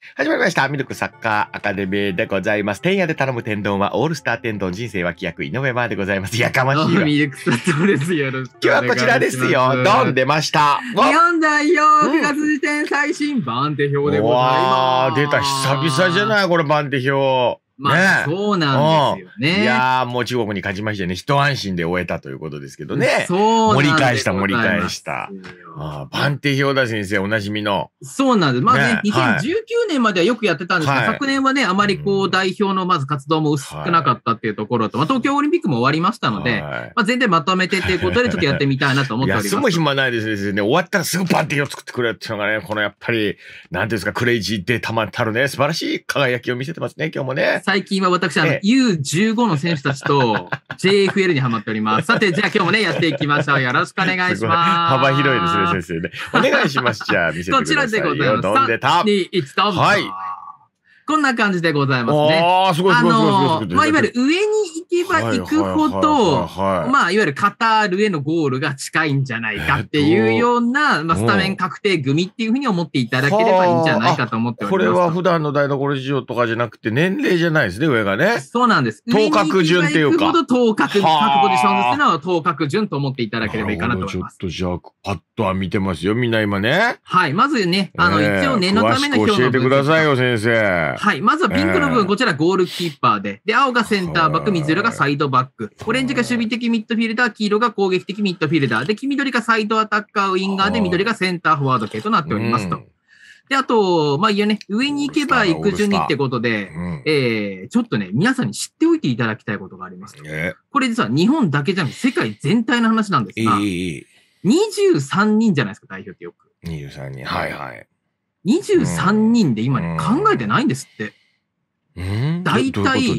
始まりました。ミルクサッカーアカデミーでございます。天屋で頼む天丼はオールスター天丼人生脇役井上バーでございます。やかましいわ。 ミルクサットです。よろしく今日はこちらですよ。ドン出ました。 日本代表9月時点最新番手表でございます。 出た。久々じゃないこれ番手表。 まあ、そうなんですよね。 いやー、もう中国に勝ちましてね、一安心で終えたということですけどね。盛り返した。番手表だ先生、おなじみの。 そうなんです。まあね、2019年まではよくやってたんですが、昨年はね、あまりこう、代表のまず活動も薄くなかったっていうところと、東京オリンピックも終わりましたので、全然まとめてっていうことでちょっとやってみたいなと思っております。 休む暇ないですね。終わったらすぐ番手表作ってくれるっていうのがね、このやっぱり、なんていうんですか、クレイジーでたまったるね、素晴らしい輝きを見せてますね、今日もね。 最近は私、U15 の選手たちと JFL にハマっております。さて、じゃあ今日もね、やっていきましょう。よろしくお願いします。 幅広いですね、先生ね。お願いします。じゃあ、見せてください。 こちらでございます。3、2、1、どうぞ。はい。こんな感じでございますね。 すごい。 まあ、いわゆる上に行けば行くほど、まあ、いわゆるカタールへのゴールが近いんじゃないかっていうような、まあ、スタメン確定組っていうふうに思っていただければいいんじゃないかと思っております。 これは普段の台所事情とかじゃなくて、年齢じゃないですね、上がね。 そうなんです。 頭角順っていうか。 各ポジションでするのは頭角順と思っていただければいいかなと思います。 ちょっとじゃあ、パッとは見てますよ、みんな今ね。 はい。まずね、一応念のための表の教えてくださいよ、先生。 はい。まずはピンクの部分、こちらゴールキーパーで。で、青がセンターバック、水色がサイドバック。オレンジが守備的ミッドフィルダー、黄色が攻撃的ミッドフィルダー。で、黄緑がサイドアタッカー、ウィンガーで、緑がセンターフォワード系となっておりますと。で、あと、まあ、いやね、上に行けば行く順にってことで、ちょっとね、皆さんに知っておいていただきたいことがあります。これ実は日本だけじゃなくて世界全体の話なんですが、23人じゃないですか、代表ってよく。 23人。はいはい。 23人で今ね、考えてないんですって。だいたい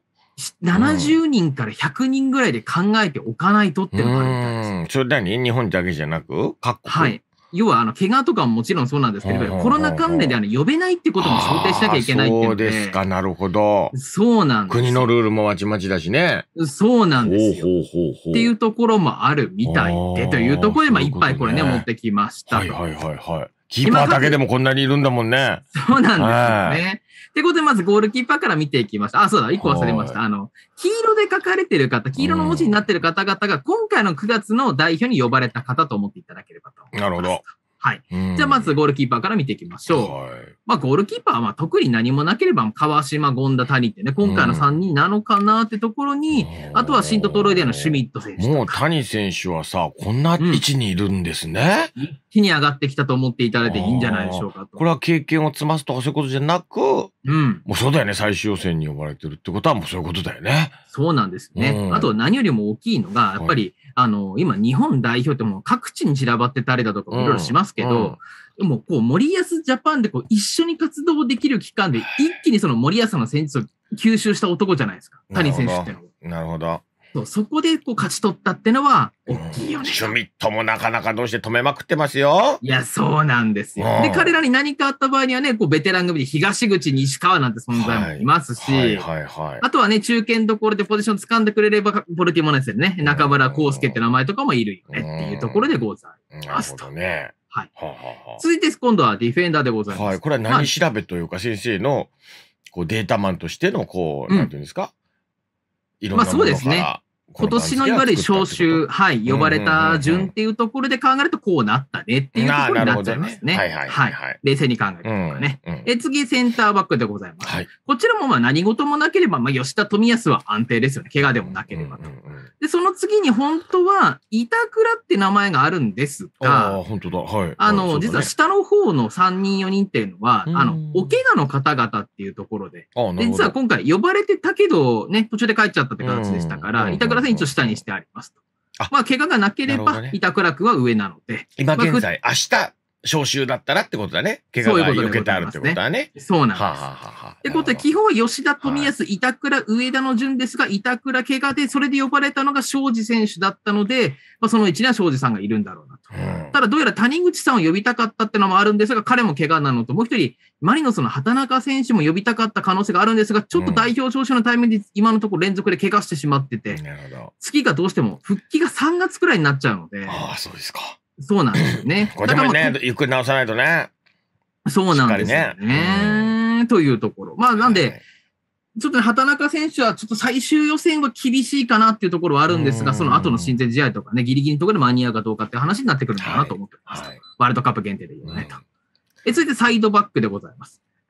70人から100人ぐらいで考えておかないとっていうのがあるみたいです。 それ何日本だけじゃなく各国？ はい。要は、怪我とかももちろんそうなんですけど、コロナ関連で呼べないってことも想定しなきゃいけないっていうので。 そうですか、なるほど。 そうなんです。 国のルールもまちまちだしね。 そうなんですよ。っていうところもあるみたいで、というところで、まあ、いっぱいこれね、持ってきました。 はい。キーパーだけでもこんなにいるんだもんね。 そうなんですよね。ってことで、まずゴールキーパーから見ていきました。そうだ、1個忘れました。黄色で書かれてる方、黄色の文字になってる方々が、今回の9月の代表に呼ばれた方と思っていただければと思います。 なるほど。 はい。じゃあ、まずゴールキーパーから見ていきましょう。まあ、ゴールキーパーは、まあ、特に何もなければ、川島、権田、谷ってね、今回の3人なのかなってところに、あとはシントトロイデのシュミット選手。 もう谷選手はさ、こんな位置にいるんですね。 一気に上がってきたと思っていただいていいんじゃないでしょうかと。 これは経験を積ますとかそういうことじゃなく、もうそうだよね。最終予選に呼ばれてるってことはもうそういうことだよね。 そうなんですね。あと何よりも大きいのが、やっぱり、今日本代表ってもう各地に散らばってたりだとかいろいろしますけど、でもこう森保ジャパンでこう一緒に活動できる期間で一気にその森保の戦術を吸収した男じゃないですか。谷選手ってのは。 なるほど。 そこでこう勝ち取ったってのは大きいよね。 シュミットもなかなかどうして止めまくってますよ。 いや、そうなんですよ。で、彼らに何かあった場合にはね、こうベテラン組で東口、西川なんて存在もいますし、あとはね、中堅どころでポジション掴んでくれれば、ポルティモネスでね、中村康介って名前とかもいるよねっていうところでございますと。 なるほどね。 はい。続いて今度はディフェンダーでございます。はい。 これは何調べというか、先生のこうデータマンとしてのこう、なんていうんですか、いろんなものから。まあそうですね。今年のいわゆる招集、はい、呼ばれた順っていうところで考えるとこうなったねっていうところになっちゃいますね。はい。冷静に考えてとかね。次、センターバックでございます。こちらもまあ何事もなければ、まあ吉田富安は安定ですよね。怪我でもなければと。で、その次に本当は、板倉って名前があるんですが、本当だ。はい。 実は下の方の3人4人っていうのは、お怪我の方々っていうところで、実は今回呼ばれてたけど、ね、途中で帰っちゃったって形でしたから、板倉選手を下にしてありますと。まあ、怪我がなければ、板倉君は上なので。 今現在、明日、招集だったらってことだね。怪我が避けてあるってことだね。 そうなんです。ってことは、基本は吉田、富安、板倉、上田の順ですが、板倉怪我で、それで呼ばれたのが庄司選手だったので、まあ、その位置には庄司さんがいるんだろうなと。ただ、どうやら谷口さんを呼びたかったってのもあるんですが、彼も怪我なのと、もう一人、マリノスの畑中選手も呼びたかった可能性があるんですが、ちょっと代表招集のタイミングで今のところ連続で怪我してしまってて、次がどうしても復帰が3月くらいになっちゃうので。 ああ、そうですか。 そうなんですよね。 これでもね、ゆっくり直さないとね。 そうなんですよね。 ね。というところ。まあ、なんで、ちょっとね、畑中選手はちょっと最終予選は厳しいかなっていうところはあるんですが、その後の親善試合とかね、ギリギリのところで間に合うかどうかっていう話になってくるのかなと思ってます。ワールドカップ限定で言うねと。続いてサイドバックでございます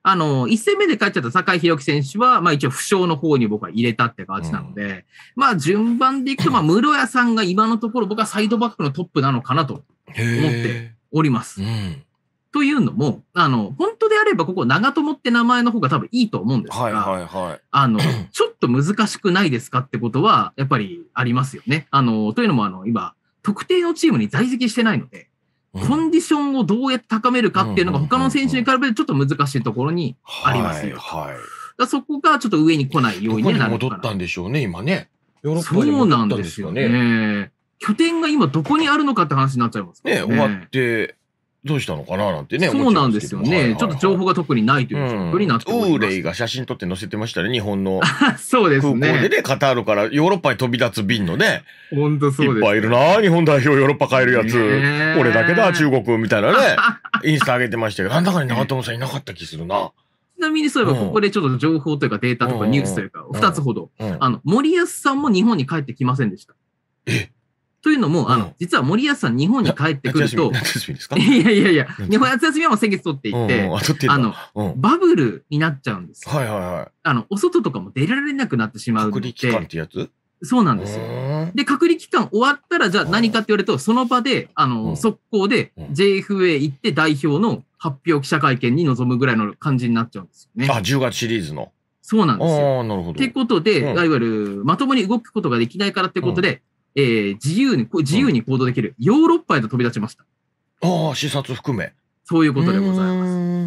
。1戦目で帰っちゃった酒井宏樹選手は、まあ一応負傷の方に僕は入れたって感じなので、まあ順番でいくと、まあ室谷さんが今のところ僕はサイドバックのトップなのかなと思っております。というのも、本当であればここ長友って名前の方が多分いいと思うんですが、ちょっと難しくないですかってことは、やっぱりありますよね。というのも今、特定のチームに在籍してないので、コンディションをどうやって高めるかっていうのが他の選手に比べてちょっと難しいところにありますよ。そこがちょっと上に来ない要因になるのかな。 戻ったんでしょうね、今ね。 そうなんですよね。拠点が今どこにあるのかって話になっちゃいますね。 終わって、どうしたのかななんてね。 そうなんですよね。ちょっと情報が特にないという状況になっております。 ウーレイが写真撮って載せてましたね、日本のそうですね。 空港でね、カタールからヨーロッパに飛び立つ便のね。 本当そうです。 いっぱいいるな、日本代表ヨーロッパ帰るやつ。俺だけだ、中国みたいなね。インスタ上げてましたけど、なんだかに長友さんいなかった気するな。 ちなみにそういえば、ここでちょっと情報というかデータとかニュースというか、2つほど。森保さんも日本に帰ってきませんでした。というのも、実は森保さん日本に帰ってくると、 夏休みですか？ いや、日本夏休みはもう先月取っていて、バブルになっちゃうんです。お外とかも出られなくなってしまうので。 隔離期間ってやつ？ そうなんですよ。で、隔離期間終わったら、じゃあ何かって言われると、その場で、速攻で JFA 行って代表の発表記者会見に臨むぐらいの感じになっちゃうんですよね。 10月シリーズの。 そうなんですよ。 なるほど。 ってことで、いわゆるまともに動くことができないからってことで、自由に行動できるヨーロッパへと飛び立ちました。 視察含め。 そういうことでございます。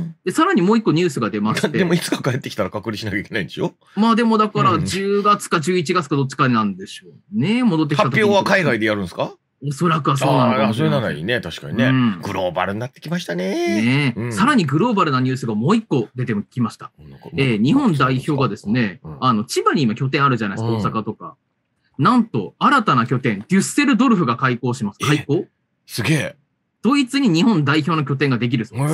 で、さらにもう一個ニュースが出まして。 でもいつか帰ってきたら隔離しなきゃいけないんでしょ？ まあでもだから10月か11月かどっちかなんでしょうね。戻ってきた時に。 発表は海外でやるんですか？ おそらくはそうなのかもしれない。 それならいいね、確かにね。グローバルになってきましたね。 さらにグローバルなニュースがもう一個出てきました。日本代表がですね、千葉に今拠点あるじゃないですか、大阪とか。なんと、新たな拠点、デュッセルドルフが開港します。開港？ すげえ。 ドイツに日本代表の拠点ができるそうです。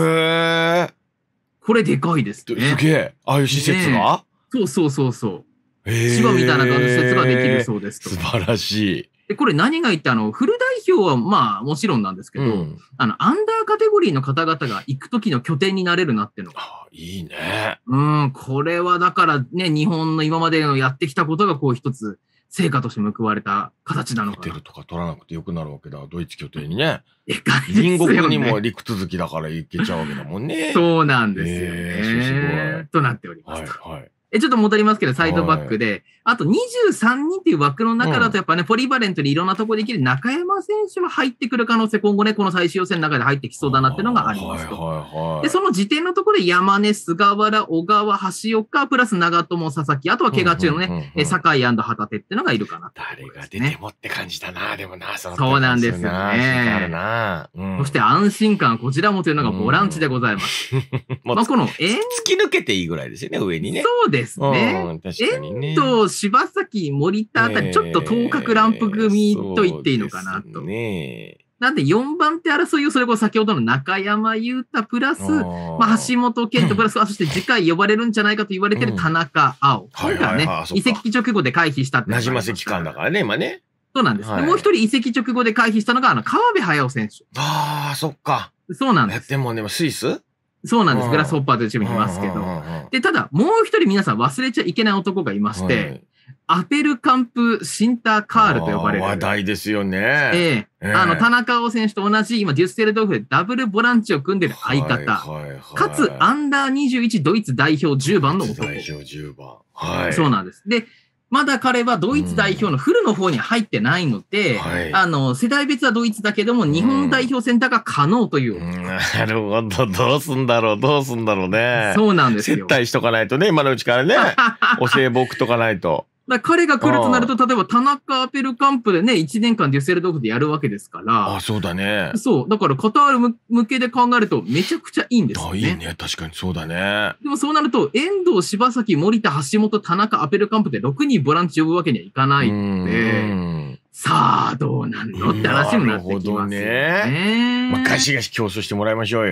これでかいですね。 すげえ。ああいう施設が？ そう。千葉みたいな感じの施設ができるそうですと。 素晴らしい。 で、これ何が言って、フル代表はまあもちろんなんですけど、アンダーカテゴリーの方々が行く時の拠点になれるなっていうのが。 いいね。 これはだからね、日本の今までのやってきたことがこう一つ、成果として報われた形なのかな。ホテルとか取らなくてよくなるわけだ。ドイツ拠点にね。隣国にも陸続きだから行けちゃうわけだもんね。 そうなんですよね。となっております。ちょっと戻りますけど、サイドバックで、あと23人っていう枠の中だとやっぱね、ポリバレントにいろんなところできる中山選手は入ってくる可能性、今後ね、この最終予選の中で入ってきそうだなっていうのがありますと。で、その時点のところで山根、菅原、小川、橋岡、プラス長友、佐々木、あとは怪我中のね、酒井&旗手っていうのがいるかな。 誰が出てもって感じだな、でもな、 そうなんですよね。そして安心感、こちらもというのがボランチでございます。まあ、この、 突き抜けていいぐらいですよね、上にね。 そうですね。遠藤、柴崎、森田あたり、ちょっと頭角ランプ組と言っていいのかなと。なんで4番手争いをそれこそ先ほどの中山優太プラス、橋本健人プラス、そして次回呼ばれるんじゃないかと言われている田中碧。これからね、移籍直後で回避したって。 なじませ期間だからね、今ね。 そうなんです。もう一人移籍直後で回避したのが、川辺隼選手。 そっか。 そうなんです。 でもスイス？ そうなんです。グラスホッパーというチームにいますけど。で、ただ、もう一人皆さん忘れちゃいけない男がいまして、アペルカンプ・シンターカールと呼ばれる。 話題ですよね。 田中碧選手と同じ、今、デュッセルドルフでダブルボランチを組んでる相方。かつ、アンダー21ドイツ代表10番の男。 代表10番。 そうなんです。で、まだ彼はドイツ代表のフルの方に入ってないので、世代別はドイツだけども、日本代表選択が可能という。 なるほど。どうすんだろうね。 そうなんですよ。 接待しとかないとね、今のうちからね。お歳暮送っとかないと。 彼が来るとなると、例えば田中アペルカンプでね、1年間デュッセルドルフでやるわけですから。 そうだね。 そう。だからカタール向けで考えるとめちゃくちゃいいんですよね。 いいね。確かにそうだね。 でもそうなると、遠藤、柴崎、森田、橋本、田中、アペルカンプで6人ボランチ呼ぶわけにはいかないので、さあ、どうなんのって話になってきますよね。 ガシガシ競争してもらいましょうよ。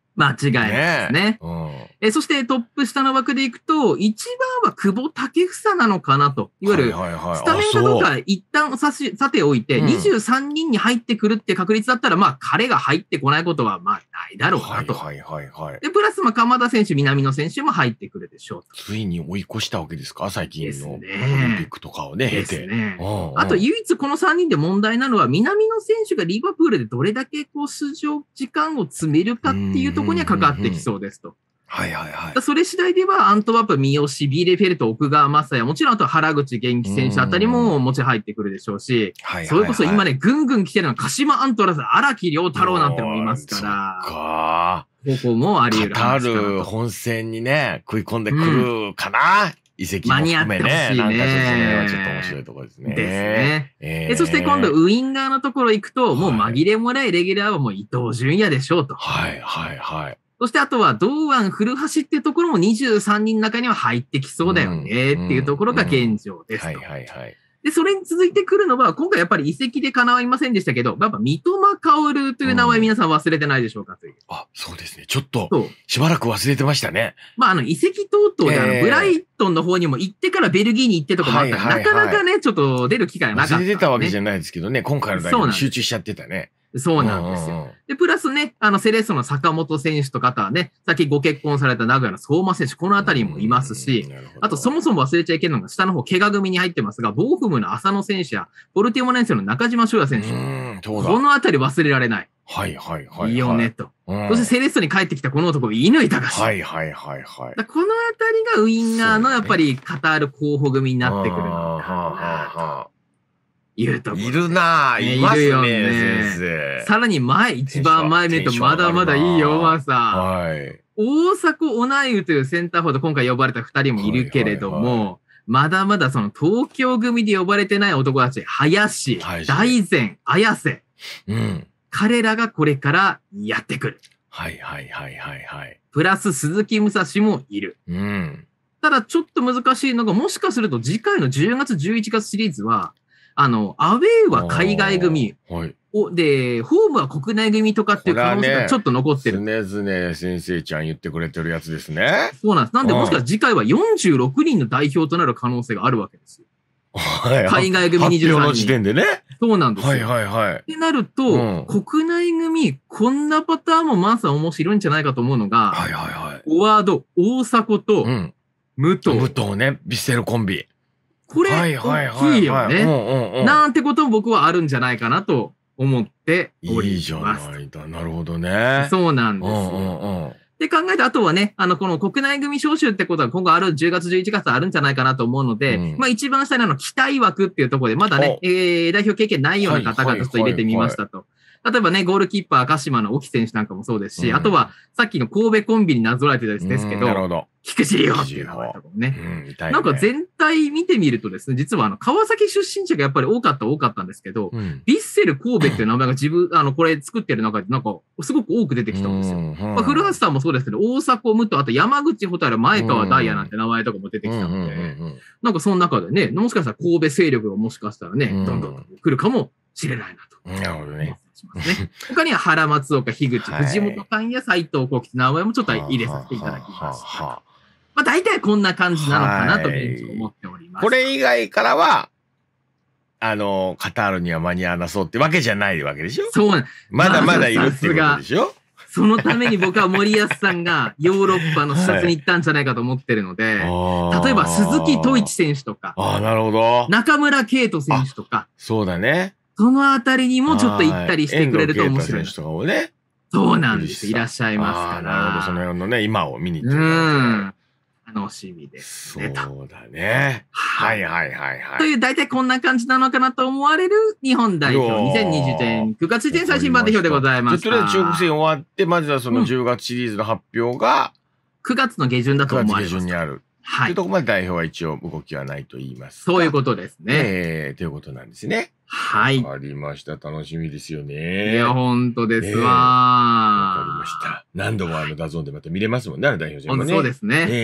間違いないですね。そしてトップ下の枠でいくと、一番は久保建英なのかなと。いわゆる、スタメンかどうか一旦さておいて、23人に入ってくるって確率だったら、まあ彼が入ってこないことはまあないだろうなと。で、プラス鎌田選手、南野選手も入ってくるでしょうと。 ついに追い越したわけですか、最近のオリンピックとかをね、経て。 あと唯一この3人で問題なのは、南野選手がリバプールでどれだけこう出場時間を詰めるかっていうところにはかかってきそうですと。それ次第では、アントワープ、三好、ビーレフェルト、奥川雅也、もちろんあと原口元気選手あたりももちろん入ってくるでしょうし、それこそ今ね、ぐんぐん来てるのは鹿島アントラーズ、荒木遼太郎なんてのもいますから、ここもあり得る話かなと。 カタール本戦にね、食い込んでくるかな、移籍も含めね。なんかそれはちょっと面白いところですね。 ですね。そして今度、ウインガーのところ行くと、もう紛れもないレギュラーはもう伊東純也でしょうと。そしてあとは堂安、古橋っていうところも23人の中には入ってきそうだよねっていうところが現状ですと。で、それに続いてくるのは、今回やっぱり移籍で叶いませんでしたけど、やっぱ三笘薫という名前皆さん忘れてないでしょうかという。 そうですね。ちょっと、しばらく忘れてましたね。 まあ、移籍等々でブライトンの方にも行ってからベルギーに行ってとかもあったら、なかなかね、ちょっと出る機会がなかった、 忘れてたわけじゃないですけどね、今回の代表に集中しちゃってたね。 そうなんですよ。で、プラスね、セレッソの坂本選手とか、あとはね、さっきご結婚された名古屋の相馬選手、このあたりもいますし、あとそもそも忘れちゃいけないのが、下の方、怪我組に入ってますが、ボーフムの浅野選手や、ポルティモネンセの中島翔也選手。このあたり忘れられない。いいよね、と。そしてセレッソに帰ってきたこの男、乾隆。このあたりがウインナーのやっぱりカタール候補組になってくるのかな。いるなぁ。いますね、先生。 さらに一番前見るとまだまだいいよ、まさ。大迫オナイウというセンターフォワード、今回呼ばれた2人もいるけれども、まだまだその東京組で呼ばれてない男たち、林、大然、綾瀬。彼らがこれからやってくる。プラス鈴木武蔵もいる。ただちょっと難しいのが、もしかすると次回の10月、11月シリーズは、アウェーは海外組、で、ホームは国内組とかっていう可能性がちょっと残ってる。 常々先生ちゃん言ってくれてるやつですね。 そうなんです。なんでもしかしたら次回は46人の代表となる可能性があるわけですよ。海外組23人。 発表の時点でね。 そうなんですよ。ってなると、国内組、こんなパターンもまずは面白いんじゃないかと思うのが、フォワード、大迫と、武藤。 武藤ね、ビッセルコンビ。 これ、大きいよね。なんてことも僕はあるんじゃないかなと思っております。 いいじゃないだ。なるほどね。 そうなんですよ。で考えて、あとはね、この国内組招集ってことは今後ある10月、11月あるんじゃないかなと思うので、まあ一番下に期待枠っていうところで、まだね、代表経験ないような方々と入れてみましたと。例えばね、ゴールキーパー、鹿島の沖選手なんかもそうですし、あとは、さっきの神戸コンビになぞらえてたですけど、菊池里帆っていう名前とかもね。なんか全体見てみるとですね、実は川崎出身者がやっぱり多かったんですけど、ヴィッセル神戸っていう名前が自分、これ作ってる中でなんか、すごく多く出てきたんですよ。まあ、古橋さんもそうですけど、大迫、武藤、あと山口蛍、前川ダイヤなんて名前とかも出てきたので、なんかその中でね、もしかしたら神戸勢力がもしかしたらね、どんどん来るかもしれないなと。 なるほどね。 他には原松岡、樋口、藤本寛也、斉藤幸吉の名前もちょっと入れさせていただきました。まあ大体こんな感じなのかなと思っております。 これ以外からは、カタールには間に合わなそうってわけじゃないわけでしょ？ そう。 まだまだいるってことでしょ？ そのために僕は森保さんがヨーロッパの視察に行ったんじゃないかと思ってるので、例えば鈴木統一選手とか、 なるほど。 中村敬斗選手とか、 そうだね。 そのあたりにもちょっと行ったりしてくれると面白い。 選手とかもね。 そうなんです。いらっしゃいますから。 なるほど、その辺のね、今を見に行ってる。 楽しみですね。 そうだね。はいはいはいはい。 という、大体こんな感じなのかなと思われる日本代表2020年9月1日最新版代表でございます。 とりあえず中国戦終わって、まずはその10月シリーズの発表が、 9月の下旬だと思われます。 9月下旬にある。はい。というところまで代表は一応動きはないと言います。 そういうことですね。 ということなんですね。 はい。 わかりました。楽しみですよね。 いや、ほんとですわ。 わかりました。何度もダゾーンでまた見れますもんね、代表戦もね。 そうですね。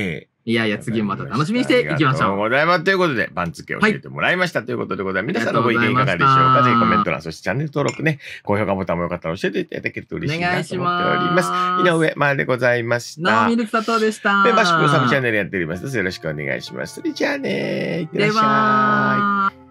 いやいや、次もまた楽しみにしていきましありがとうょう。 ございます。ということで、番付を教えてもらいましたということでございます。皆さんのご意見いかがでしょうか。ぜひコメント欄、そしてチャンネル登録ね、高評価ボタンもよかったら教えていただけると嬉しいなと思っております。井上までございました。 ナオミルク佐藤でした。 メンバーシップのサブチャンネルやっております。よろしくお願いします。それじゃあね、いってらっしゃい。